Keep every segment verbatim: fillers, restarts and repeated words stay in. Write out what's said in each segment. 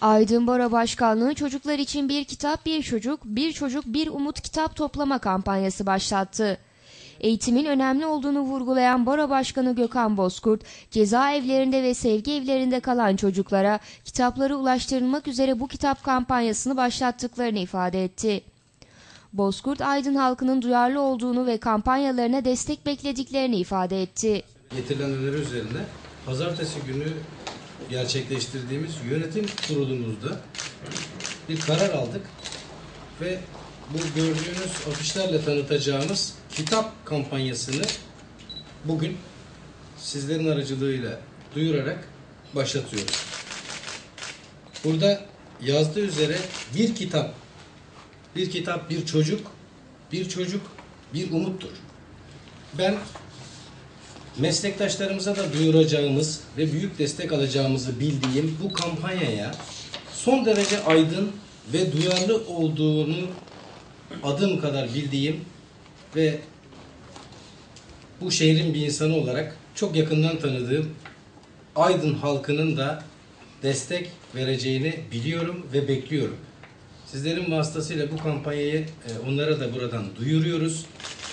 Aydın Baro Başkanlığı çocuklar için bir kitap bir çocuk, bir çocuk bir umut kitap toplama kampanyası başlattı. Eğitimin önemli olduğunu vurgulayan Baro Başkanı Gökhan Bozkurt, cezaevlerinde ve sevgi evlerinde kalan çocuklara kitapları ulaştırılmak üzere bu kitap kampanyasını başlattıklarını ifade etti. Bozkurt, Aydın halkının duyarlı olduğunu ve kampanyalarına destek beklediklerini ifade etti. Getirilen öneri üzerine pazartesi günü gerçekleştirdiğimiz yönetim kurulumuzda bir karar aldık ve bu gördüğünüz afişlerle tanıtacağımız kitap kampanyasını bugün sizlerin aracılığıyla duyurarak başlatıyoruz. Burada yazdığı üzere bir kitap, bir kitap bir çocuk, bir çocuk bir umuttur. Ben meslektaşlarımıza da duyuracağımız ve büyük destek alacağımızı bildiğim bu kampanyaya son derece aydın ve duyarlı olduğunu adım kadar bildiğim ve bu şehrin bir insanı olarak çok yakından tanıdığım Aydın halkının da destek vereceğini biliyorum ve bekliyorum. Sizlerin vasıtasıyla bu kampanyayı onlara da buradan duyuruyoruz.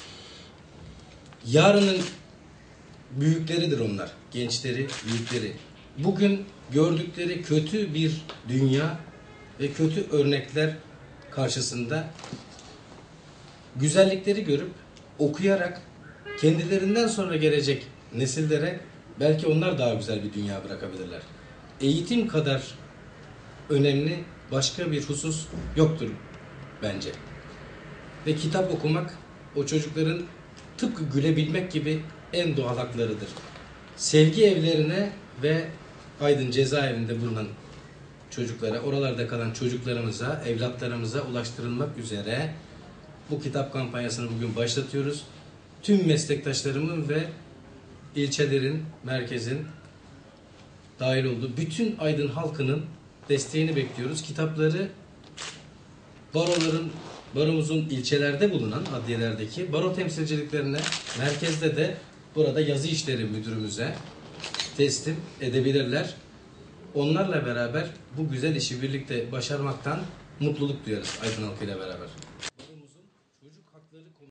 Yarının büyükleridir onlar, gençleri, büyükleri. Bugün gördükleri kötü bir dünya ve kötü örnekler karşısında güzellikleri görüp okuyarak kendilerinden sonra gelecek nesillere belki onlar daha güzel bir dünya bırakabilirler. Eğitim kadar önemli başka bir husus yoktur bence. Ve kitap okumak o çocukların tıpkı gülebilmek gibi en doğal haklarıdır. Sevgi evlerine ve Aydın cezaevinde bulunan çocuklara, oralarda kalan çocuklarımıza, evlatlarımıza ulaştırılmak üzere bu kitap kampanyasını bugün başlatıyoruz. Tüm meslektaşlarımın ve ilçelerin, merkezin dahil olduğu bütün Aydın halkının desteğini bekliyoruz. Kitapları baroların, baromuzun ilçelerde bulunan adliyelerdeki baro temsilciliklerine, merkezde de burada yazı işleri müdürümüze teslim edebilirler. Onlarla beraber bu güzel işi birlikte başarmaktan mutluluk duyarız Aydın halkıyla beraber.